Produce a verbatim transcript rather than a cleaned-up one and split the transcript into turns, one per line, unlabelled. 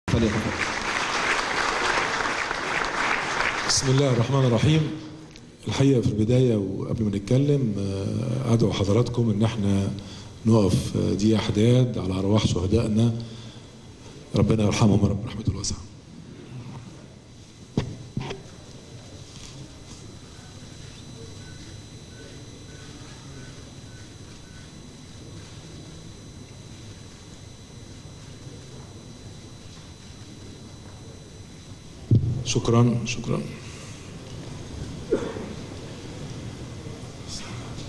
فليتفضل.
بسم الله الرحمن الرحيم. الحقيقة في البداية وقبل ما نتكلم أدعو حضراتكم إن احنا نقف دقيقة حداد على أرواح شهدائنا، ربنا يرحمهم يا رب رحمته الواسعة. شكرا شكرا.